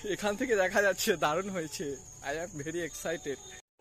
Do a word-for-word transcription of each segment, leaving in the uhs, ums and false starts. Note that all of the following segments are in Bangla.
এখান থেকে দেখা যাচ্ছে দারুণ হয়েছে। I am very excited.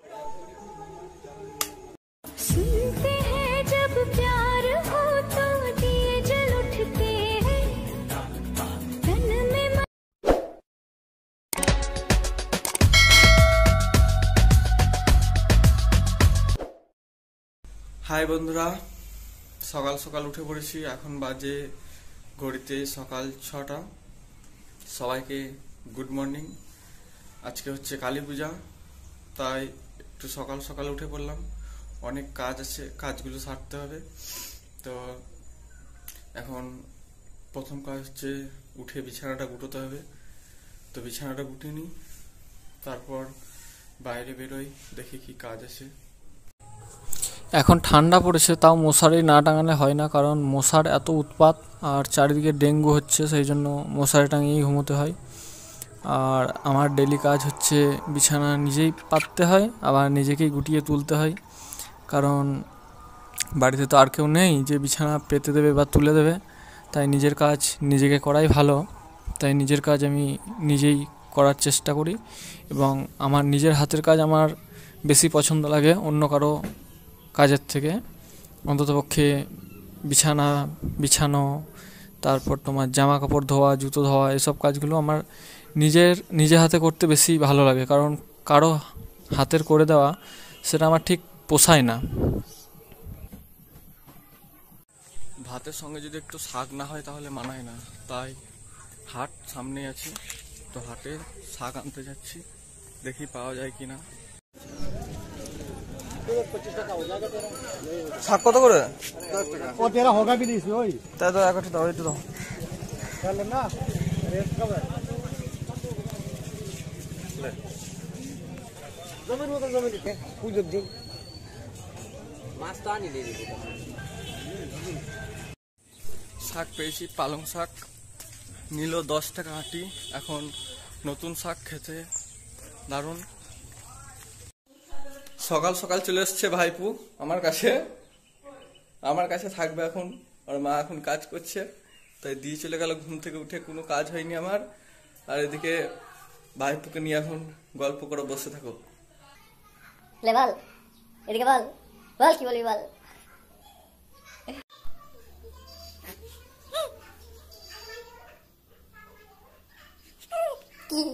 Hi বন্ধুরা, সকাল সকাল উঠে পড়েছি। এখন বাজে ঘড়িতে সকাল ছটা। সবাইকে গুড মর্নিং। আজকে হচ্ছে কালী পূজা, তাই একটু সকাল সকাল উঠে পড়লাম। অনেক কাজ আছে, কাজগুলো সারতে হবে। তো এখন প্রথম কাজ হচ্ছে উঠে বিছানাটা গুটোতে হবে। তো বিছানাটা গুটিয়ে নিই, তারপর বাইরে বেরোই, দেখি কি কাজ আছে। এখন ঠান্ডা পড়েছে, তাও মশারি না টাঙালে হয় না, কারণ মশার এত উৎপাত আর চারিদিকে ডেঙ্গু হচ্ছে, সেই জন্য মশারি টাঙিয়েই ঘুমোতে হয়। আর আমার ডেলি কাজ হচ্ছে বিছানা নিজেই পাততে হয়, আবার নিজেকেই গুটিয়ে তুলতে হয়, কারণ বাড়িতে তো আর কেউ নেই যে বিছানা পেতে দেবে বা তুলে দেবে। তাই নিজের কাজ নিজেকে করাই ভালো। তাই নিজের কাজ আমি নিজেই করার চেষ্টা করি, এবং আমার নিজের হাতের কাজ আমার বেশি পছন্দ লাগে অন্য কারো কাজের থেকে। অন্ততপক্ষে বিছানা বিছানো, তারপর তোমার জামা কাপড় ধোয়া, জুতো ধোয়া, এসব কাজগুলো আমার নিজের নিজে হাতে করতে বেশি ভালো লাগে, কারণ কারো হাতের করে দেওয়া সেটা আমার ঠিক পোষায় না। ভাতের সঙ্গে যদি একটু শাক না হয় তাহলে মানায় না। তাই হাট সামনে আছে, তো হাটে শাক আনতে যাচ্ছি, দেখি পাওয়া যায় কিনা। শাক কত করে? তাই তো একটা দাও, একটু দাও। শাক পেয়েছি, পালং শাক নিল দশ টাকা আটি। এখন নতুন শাক খেতে দারুণ। সকাল সকাল চলে এসছে ভাইপু আমার কাছে, আমার কাছে থাকবে এখন। আর মা এখন কাজ করছে, তাই দিয়ে চলে গেল। ঘুম থেকে উঠে কোনো কাজ হয়নি আমার। আর এদিকে ভাইপুকে নিয়ে এখন গল্প করে বসে থাকো। লে বল, এদিকে বল, বল কি বলবি বল। কি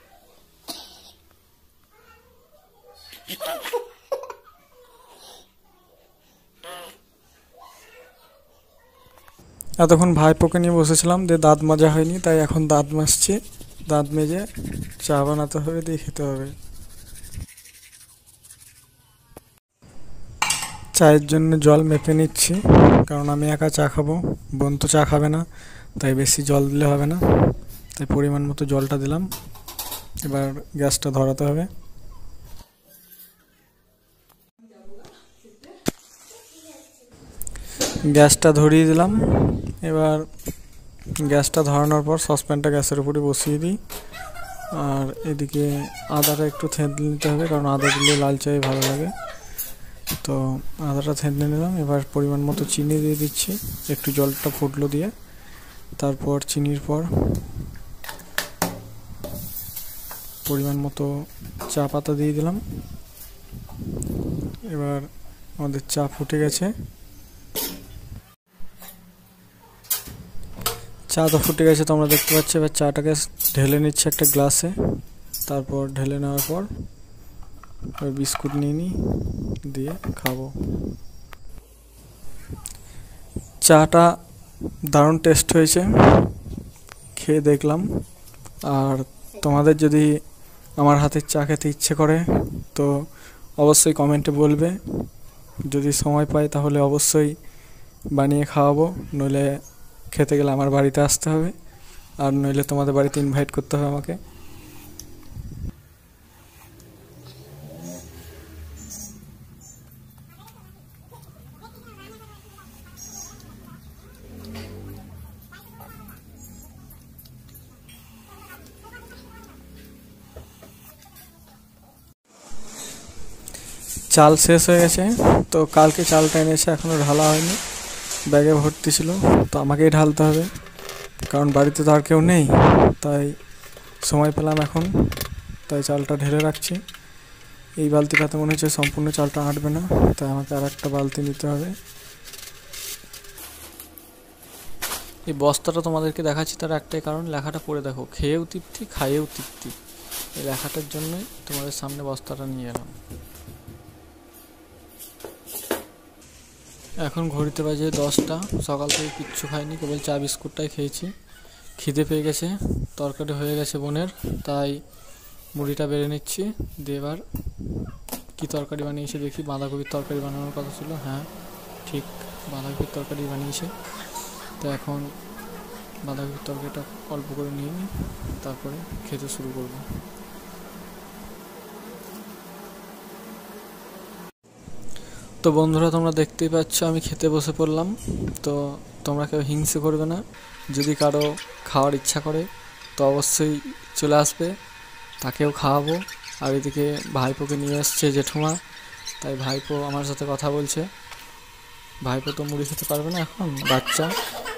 এতক্ষণ ভাইপোকে নিয়ে বসেছিলাম, দিয়ে দাঁত মাজা হয়নি, তাই এখন দাঁত মাজছি। দাঁত মেজে চা বানাতে হবে, দিয়ে খেতে হবে। চায়ের জন্য জল মেপে নিচ্ছি, কারণ আমি একা চা খাবো, বোন তো চা খাবে না, তাই বেশি জল দিলে হবে না। তাই পরিমাণ মতো জলটা দিলাম। এবার গ্যাসটা ধরাতে হবে। গ্যাসটা ধরিয়ে দিলাম। এবার গ্যাসটা ধরানোর পর সসপ্যানটা গ্যাসের উপরে বসিয়ে দিই। আর এদিকে আদাটা একটু থেঁতলে নিতে হবে, কারণ আদা দিলে লাল চায়ে ভালো লাগে। তো আদাটা থেঁতলে নিলাম। এবার পরিমাণ মতো চিনি দিয়ে দিচ্ছি, একটু জলটা ফুটলো দিয়ে। তারপর চিনির পর পরিমাণ মতো চা পাতা দিয়ে দিলাম। এবার আমাদের চা ফুটে গেছে। চা তো ফুটে গেছে, তোমরা দেখতে পাচ্ছ। এবার চাটাকে ঢেলে নিচ্ছে একটা গ্লাসে। তারপর ঢেলে নেওয়ার পর বিস্কুট নিয়ে নিই, দিয়ে খাবো। চাটা দারুণ টেস্ট হয়েছে, খেয়ে দেখলাম। আর তোমাদের যদি আমার হাতের চা খেতে ইচ্ছে করে তো অবশ্যই কমেন্টে বলবে। যদি সময় পাই তাহলে অবশ্যই বানিয়ে খাওয়াবো, নইলে খেতে গেলে আমার বাড়িতে আসতে হবে, আর নইলে তোমাদের বাড়িতে ইনভাইট করতে হবে আমাকে। চাল শেষ হয়ে গেছে, তো কালকে চালটা এনেছে, এখনও ঢালা হয়নি, ব্যাগে ভর্তি ছিল। তো আমাকেই ঢালতে হবে, কারণ বাড়িতে তো আর কেউ নেই, তাই সময় পেলাম এখন, তাই চালটা ঢেলে রাখছি। এই বালতিটাতে মনে হচ্ছে সম্পূর্ণ চালটা আঁটবে না, তাই আমাকে আর একটা বালতি নিতে হবে। এই বস্তাটা তোমাদেরকে দেখাচ্ছি তার একটাই কারণ, লেখাটা পড়ে দেখো, খেয়েও তৃপ্তি খাইয়েও তৃপ্তি। এই লেখাটার জন্যই তোমাদের সামনে বস্তাটা নিয়ে এলাম। এখন ঘড়িতে বাজে দশটা, সকাল থেকে কিচ্ছু খাইনি, কেবল চা বিস্কুটটাই খেয়েছি। খিদে পেয়ে গেছে, তরকারি হয়ে গেছে বোনের, তাই মুড়িটা বেড়ে নিচ্ছি। দিয়ে এবার কী তরকারি বানিয়েছে দেখি। বাঁধাকপির তরকারি বানানোর কথা ছিল, হ্যাঁ ঠিক বাঁধাকপির তরকারি বানিয়েছে। তো এখন বাঁধাকপির তরকারিটা অল্প করে নিয়ে নিই, তারপরে খেতে শুরু করব। তো বন্ধুরা, তোমরা দেখতেই পাচ্ছ আমি খেতে বসে পড়লাম। তো তোমরা কেউ হিংসে করবে না, যদি কারো খাওয়ার ইচ্ছা করে তো অবশ্যই চলে আসবে, তাকেও খাওয়াবো। আর এদিকে ভাইপোকে নিয়ে আসছে জেঠুমা, তাই ভাইপো আমার সাথে কথা বলছে। ভাইপো তো মুড়ি খেতে পারবে না, এখন বাচ্চা।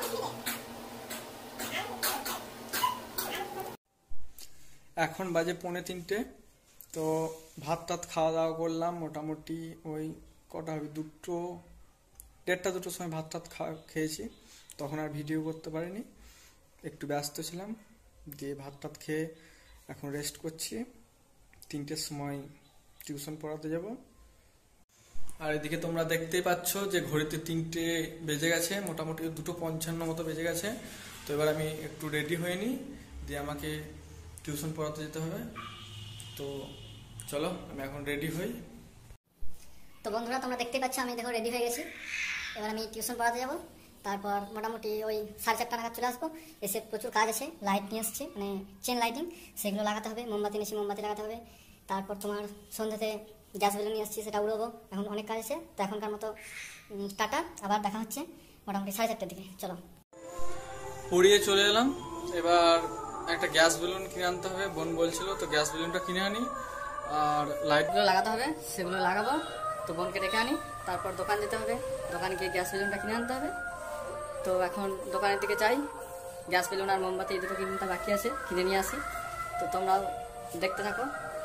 এখন বাজে পৌনে তিনটে। তো ভাত টাত খাওয়া দাওয়া করলাম, মোটামুটি ওই কটা হবে, দুটো দেড়টা দুটোর সময় ভাত টাত খাওয়া খেয়েছি। তখন আর ভিডিও করতে পারিনি, একটু ব্যস্ত ছিলাম। দিয়ে ভাত টাত খেয়ে এখন রেস্ট করছি, তিনটের সময় টিউশন পড়াতে যাব। আর এদিকে তোমরা দেখতেই পাচ্ছ যে ঘড়িতে তিনটে বেজে গেছে, মোটামুটি দুটো পঞ্চান্ন মতো বেজে গেছে। তো এবার আমি একটু রেডি হয়ে নিই, দিয়ে আমাকে টিউশন পড়াতে যেতে হবে। তো চলো আমি এখন রেডি হই। তো বন্ধুরা, তোমরা দেখতেই পাচ্ছ আমি দেখো রেডি হয়ে গেছি। এবার আমি টিউশন পড়াতে যাব। তারপর মোটামুটি ওই সাড়ে চারটা নাগাদ চলে আসবো। এসে প্রচুর কাজ আছে, লাইট নিয়ে এসেছি, মানে চেন লাইটিং, সেগুলো লাগাতে হবে। মোমবাতি নিয়েছি, মোমবাতি লাগাতে হবে। তারপর তোমার সন্ধ্যাতে গ্যাস বেলুন নিয়ে আসছি, সেটা উড়াবো। এখন অনেক কাজ আছে। তো এখনকার মতো টাটা, আবার দেখা হচ্ছে মোটামুটি সাড়ে চারটার দিকে। চলো, উড়িয়ে চলে এলাম। এবার একটা গ্যাস বেলুন কিনে আনতে হবে, বোন বলছিল, তো গ্যাস বেলুনটা কিনে আনি। আর লাইটগুলো লাগাতে হবে, সেগুলো লাগাবো। তো বোনকে ডেকে আনি, তারপর দোকান যেতে হবে, দোকানে গিয়ে গ্যাস বেলুনটা কিনে আনতে হবে। তো এখন দোকানের দিকে যাই, গ্যাস বেলুন আর মোমবাতি এই দুটো কিনতে বাকি আছে, কিনে নিয়ে আসি। তো তোমরাও দেখতে থাকো।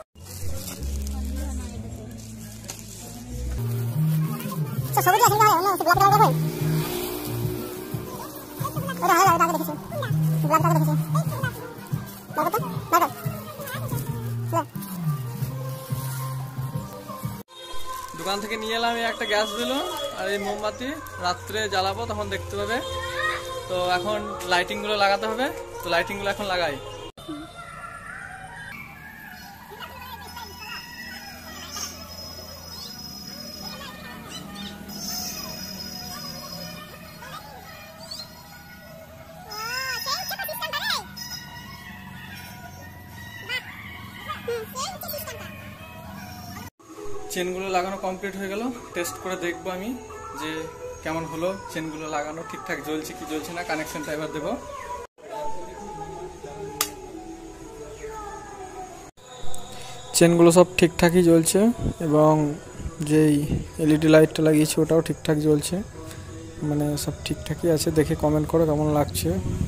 দোকান থেকে নিয়ে এলাম এই একটা গ্যাস বেলুন আর এই মোমবাতি, রাত্রে জ্বালাবো তখন দেখতে পাবে। তো এখন লাইটিং গুলো লাগাতে হবে, তো লাইটিং গুলো এখন লাগাই। চেনগুলো লাগানো কমপ্লিট হয়ে গেল, টেস্ট করে দেখবো আমি যে কেমন হলো। চেনগুলো লাগানো ঠিকঠাক জ্বলছে কি জ্বলছে না, কানেকশনটা এবার দেবো। চেনগুলো সব ঠিকঠাকই জ্বলছে এবং যেই এলইডি লাইটটা লাগিয়েছি ওটাও ঠিকঠাক জ্বলছে, মানে সব ঠিকঠাকই আছে। দেখে কমেন্ট করো কেমন লাগছে।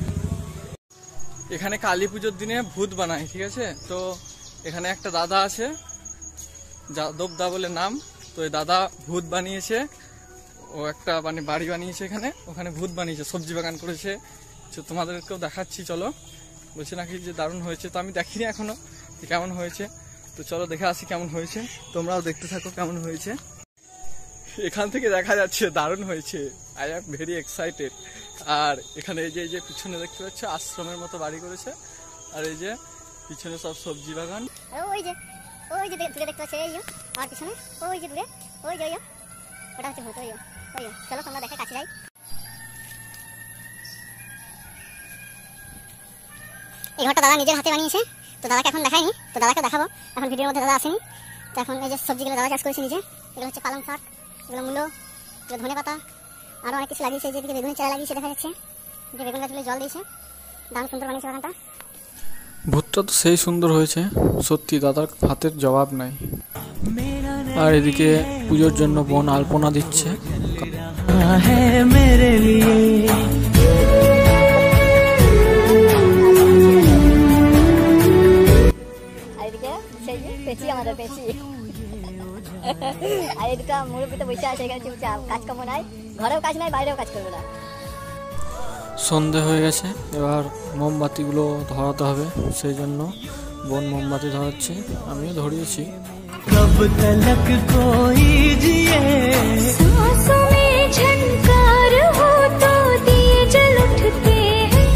এখানে কালী পুজোর দিনে ভূত বানায়, ঠিক আছে? তো এখানে একটা দাদা আছে, যাদব দা বলে নাম। তো এই দাদা ভূত বানিয়েছে, ও একটা মানে বাড়ি বানিয়েছে এখানে, ওখানে ভূত বানিয়েছে, সবজি বাগান করেছে। তো তোমাদেরকেও দেখাচ্ছি, চলো। বলছে নাকি যে দারুণ হয়েছে, তো আমি দেখিনি এখনো কেমন হয়েছে। তো চলো দেখে আসি কেমন হয়েছে, তোমরাও দেখতে থাকো কেমন হয়েছে। এখান থেকে দেখা যাচ্ছে দারুণ হয়েছে, আই এম ভেরি এক্সাইটেড। আর এখানে এই যে এই যে পিছনে দেখতে পাচ্ছ আশ্রমের মতো বাড়ি করেছে, আর এই যে পিছনে সব সবজি বাগান। ওই যে ওই যে দূরে দেখতে পাচ্ছ, এই আর পিছনে ওই যে দূরে ওই যে ওটা হচ্ছে ভূত। ওই ওই চলো তোমরা দেখে কাছে যাই। এই ঘরটা দাদা নিজের হাতে বানিয়েছে, তো দাদাকে এখন দেখাইনি, তো দাদাকে দেখাবো। এখন ভিডিওর মধ্যে দাদা আসেনি। তো এখন এই যে সবজিগুলো দাদা চাষ করেছে নিজে, এগুলো হচ্ছে পালং শাক, এগুলো মূলো, এগুলো ধনে পাতা, আরও অনেক কিছু লাগিয়েছে। যেদিকে বেগুনের চারা লাগিয়েছে দেখা যাচ্ছে, যে বেগুন গাছগুলো জল দিয়েছে, দারুণ সুন্দর বানিয়েছে বাগানটা। ভূতটা তো সেই সুন্দর হয়েছে, সত্যি দাদার হাতের জবাব নাই। আর এদিকে পুজোর জন্য বোন আলপনা দিচ্ছে। মেরে লিয়ে পেছি আমাদের পেছি। আর এই দুটা মুরব্বী তো বসে আছে এখানে চুপচাপ, কাজ কাম নাই, ঘরেও কাজ নাই, বাইরেও কাজ করবে না। সন্ধে হয়ে গেছে, এবার মোমবাতিগুলো ধরাতে হবে, সেই জন্য বোন মোমবাতি ধরাচ্ছে, আমিও ধরিয়েছি। कब तलक कोई जिए सांसों में झनकार हो तो दिए जल उठते हैं,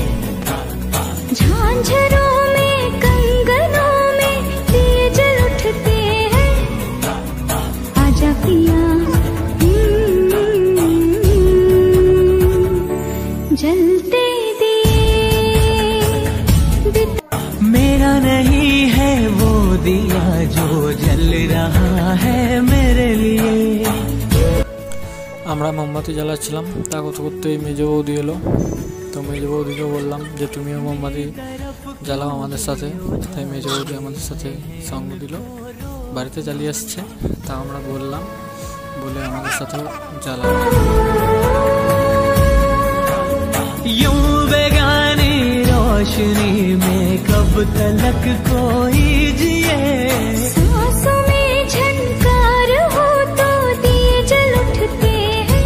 झांझरों में कंगनों में दिए जल उठते हैं, आजा पिया जलते दिए मेरा नहीं है वो दिया जो जल रहा है मेरे लिए। আমরা মোমবাতি জ্বালাচ্ছিলাম, তা করতে করতেই মেজ বৌদি এলো। তো মেজ বৌদিকে বললাম যে তুমিও মোমবাতি জ্বালাও আমাদের সাথে, তাই মেজ বৌদি আমাদের সাথে সঙ্গ দিল, বাড়িতে জ্বালিয়ে আসছে। তা আমরা বললাম, বলে আমাদের সাথেও জ্বালাও। यूं बेगानी रोशनी में कब तलक कोई जिए सांसों में झनकार हो तो दिए जल उठते हैं,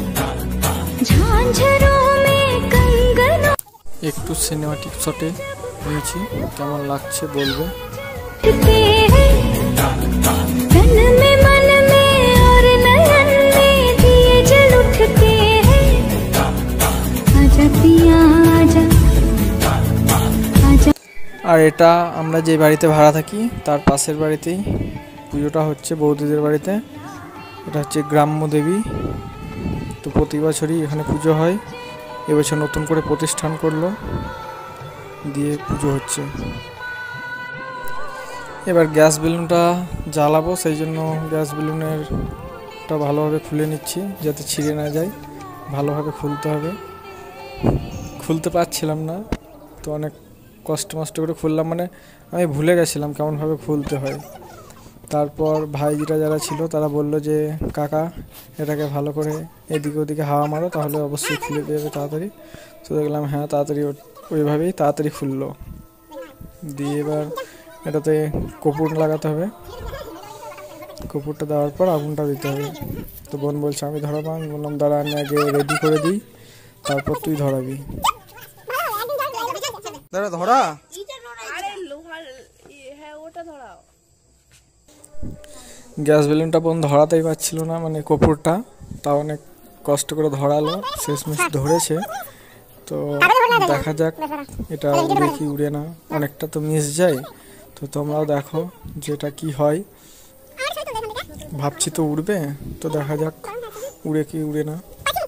झांझरों में कंगनों একটু সিনেমাটিক শটে নিয়েছি, কেমন লাগছে বলবে। उठते हैं, तन में मन में और नयन में दिए जल उठते हैं, आजा पिया आजा आजा। আর এটা আমরা যে বাড়িতে ভাড়া থাকি তার পাশের বাড়িতেই পুজোটা হচ্ছে, বৌদিদের বাড়িতে। এটা হচ্ছে গ্রাম্য দেবী, তো প্রতি বছরই এখানে পুজো হয়। এবছর নতুন করে প্রতিষ্ঠান করলো, দিয়ে পুজো হচ্ছে। এবার গ্যাস বেলুনটা জ্বালাবো, সেই জন্য গ্যাস বেলুনেরটা ভালোভাবে খুলে নিচ্ছি যাতে ছিঁড়ে না যায়, ভালোভাবে খুলতে হবে। খুলতে পারছিলাম না, তো অনেক কষ্ট মষ্ট করে খুললাম, মানে আমি ভুলে গেছিলাম কেমনভাবে খুলতে হয়। তারপর ভাইজিরা যারা ছিল তারা বললো যে কাকা এটাকে ভালো করে এদিকে ওদিকে হাওয়া মারো, তাহলে অবশ্যই খুলে দেবে তাড়াতাড়ি। তো দেখলাম হ্যাঁ তাড়াতাড়ি ওইভাবেই তাড়াতাড়ি খুললো। দিয়ে এবার এটাতে কর্পূর লাগাতে হবে, কর্পূরটা দেওয়ার পর আগুনটা দিতে হবে। তো বোন বলছে আমি ধরাবো, আমি বললাম দাঁড়া আমি আগে রেডি করে দিই, তারপর তুই ধরাবি। দাঁড়া ধরা, গ্যাস বেলুনটা বোন ধরাতেই পারছিল না, মানে কর্পূরটা, তা অনেক কষ্ট করে ধরালো, শেষমেশ ধরেছে। তো দেখা যাক এটা উড়ে কি উড়ে না, অনেকটা তো মিস যায়। তো তোমরাও দেখো যে এটা কি হয়, ভাবছি তো উড়বে, তো দেখা যাক উড়ে কি উড়ে না।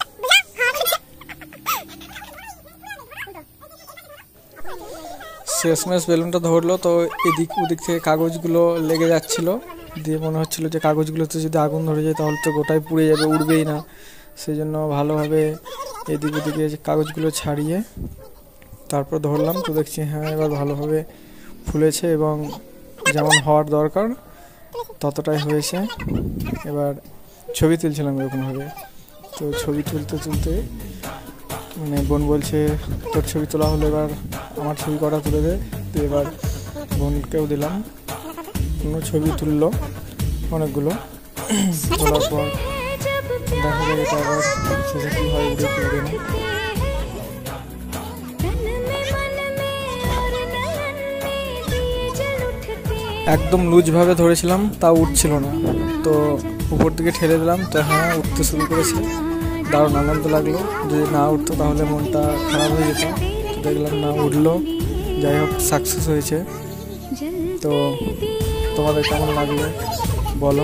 শেষমেশ বেলুনটা ধরলো, তো এদিক ওদিক থেকে কাগজগুলো লেগে যাচ্ছিল, দিয়ে মনে হচ্ছিল যে কাগজগুলোতে যদি আগুন ধরে যায় তাহলে তো গোটাই পুড়ে যাবে, উড়বেই না। সেই জন্য ভালোভাবে এদিক ওদিকে কাগজগুলো ছাড়িয়ে তারপর ধরলাম, তো দেখছি হ্যাঁ এবার ভালোভাবে ফুলেছে এবং যেমন হওয়ার দরকার ততটাই হয়েছে। এবার ছবি তুলছিলাম এরকমভাবে, তো ছবি তুলতে তুলতে মানে বোন বলছে তোর ছবি তোলা হলো, এবার আমার ছবি কটা তুলে দে। তো এবার বোনকেও দিলাম, কোনো ছবি তুললো অনেকগুলো, তোলার পর দেখা যায় এটা আবার শেষে কী হয়, উড়ে কি উড়ে না। একদম লুজভাবে ধরেছিলাম, তা উঠছিল না, তো উপর দিকে ঠেলে দিলাম, তো হ্যাঁ উঠতে শুরু করেছে। দারুণ আনন্দ লাগলো, যদি না উঠতো তাহলে মনটা খারাপ হয়ে যেত। তো দেখলাম না উঠলো, যাই হোক সাকসেস হয়েছে। তো তোমাদের কেমন লাগলো বলো।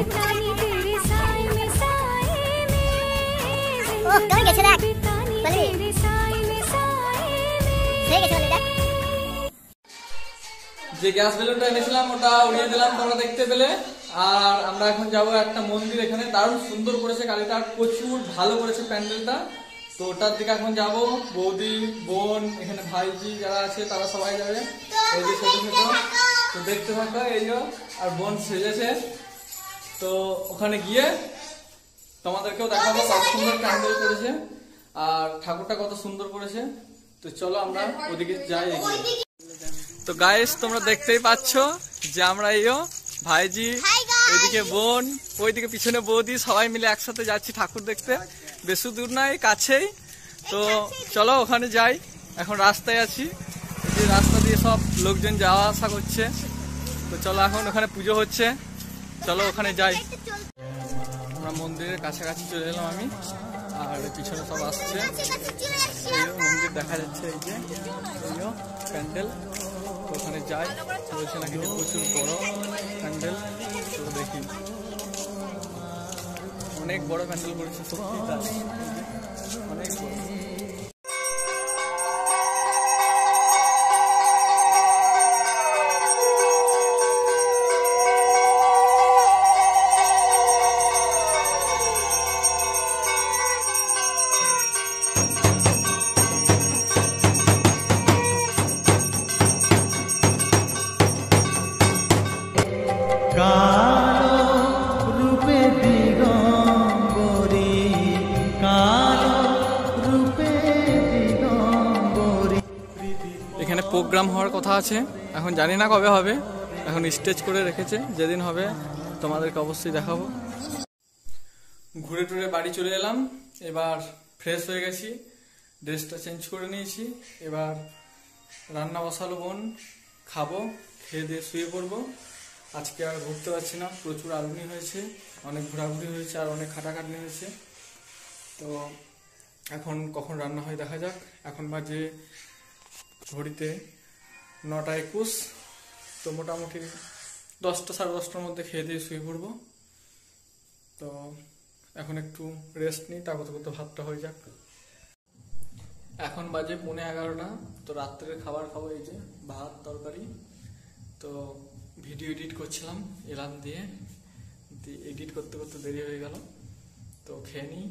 যে গ্যাস বেলুনটা এনেছিলাম ওটা উড়িয়ে দিলাম তোমরা দেখতে পেলে। আর আমরা এখন যাব একটা মন্দির, এখানে দারুণ সুন্দর করেছে কালীটা, প্রচুর ভালো করেছে প্যান্ডেলটা। তো ওটার দিকে এখন যাব, বৌদি বোন এখানে ভাইজি যারা আছে তারা সবাই যাবে, এই যে ছোট ছোট, তো দেখতে থাকো। এই যে আর বোন সেজেছে, তো ওখানে গিয়ে তোমাদেরকেও দেখাবো কত সুন্দর প্যান্ডেল করেছে আর ঠাকুরটা কত সুন্দর করেছে। তো চলো আমরা ওদিকে যাই এগিয়ে। তো গাইস তোমরা দেখতেই পাচ্ছ যে আমরা এইও ভাইজি, এদিকে বোন, ওইদিকে পিছনে বৌদি, সবাই মিলে একসাথে যাচ্ছি ঠাকুর দেখতে। বেশি দূর নাই, কাছেই। তো চলো ওখানে যাই। এখন রাস্তায় আছি, যে রাস্তা দিয়ে সব লোকজন যাওয়া আসা করছে। তো চলো এখন ওখানে পুজো হচ্ছে, চলো ওখানে যাই। আমরা মন্দিরের কাছাকাছি চলে এলাম আমি, আর পিছনে সব আসছে। মন্দির দেখা যাচ্ছে, এই যে প্যান্ডেল। ওখানে যাই, বলছে নাকি যে প্রচুর বড় প্যান্ডেল। তো দেখি, অনেক বড় প্যান্ডেল করেছে, সত্যি তাই, অনেক বড়। এখানে প্রোগ্রাম হওয়ার কথা আছে, এখন জানি না কবে হবে। এখন স্টেজ করে রেখেছে, যেদিন হবে তোমাদেরকে অবশ্যই দেখাবো। ঘুরে টুরে বাড়ি চলে এলাম, এবার ফ্রেশ হয়ে গেছি, ড্রেসটা চেঞ্জ করে নিয়েছি। এবার রান্না বসালো বোন, খাবো, খেয়ে দিয়ে শুয়ে পড়বো। আজকে আর ঘুরতে পারছি না, প্রচুর আলুনি হয়েছে, অনেক ঘোরাঘুরি হয়েছে, আর অনেক খাটাখাটনি হয়েছে। তো এখন কখন রান্না হয় দেখা যাক। এখন বাজে ঘড়িতে নটা একুশ। তো মোটামুটি দশটা সাড়ে দশটার মধ্যে খেয়ে দিয়ে শুয়ে পড়বো। তো এখন একটু রেস্ট নিই, তারপর করতে ভাতটা হয়ে যাক। এখন বাজে পৌনে এগারোটা। তো রাত্রের খাবার খাবো, এই যে ভাত তরকারি। তো ভিডিও এডিট করছিলাম এলাম দিয়ে, এডিট করতে করতে দেরি হয়ে গেল। তো খেয়ে নিই।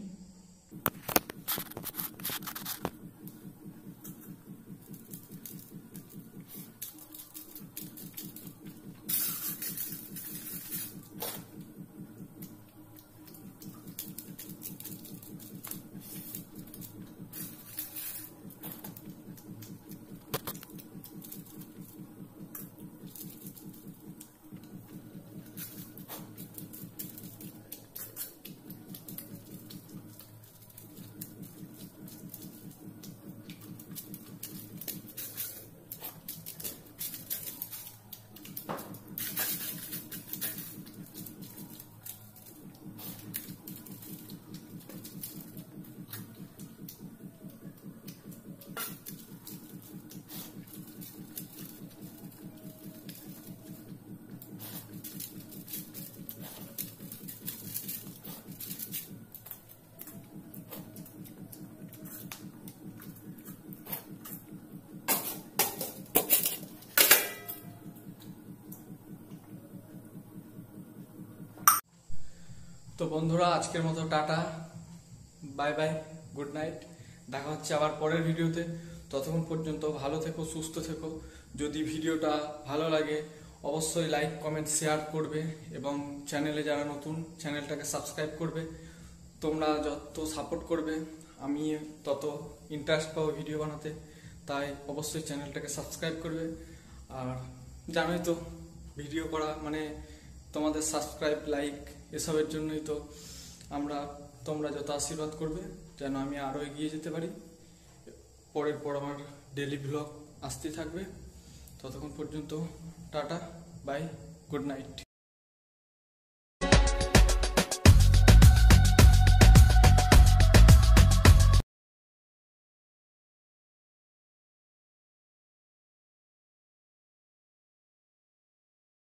তো বন্ধুরা, আজকের মতো টাটা, বাই বাই, গুড নাইট। দেখা হচ্ছে আবার পরের ভিডিওতে। ততক্ষণ পর্যন্ত ভালো থেকো, সুস্থ থেকো। যদি ভিডিওটা ভালো লাগে অবশ্যই লাইক কমেন্ট শেয়ার করবে, এবং চ্যানেলে যারা নতুন চ্যানেলটাকে সাবস্ক্রাইব করবে। তোমরা যত সাপোর্ট করবে আমি তত ইন্টারেস্ট পাবো ভিডিও বানাতে। তাই অবশ্যই চ্যানেলটাকে সাবস্ক্রাইব করবে। আর জানোই তো, ভিডিও করা মানে তোমাদের সাবস্ক্রাইব লাইক এসবের জন্যই তো আমরা, তোমরা যত আশীর্বাদ করবে যেন আমি আরও এগিয়ে যেতে পারি। পরের পর আমার ডেলি ব্লগ আসতেই থাকবে। ততক্ষণ পর্যন্ত টাটা, বাই, গুড নাইট।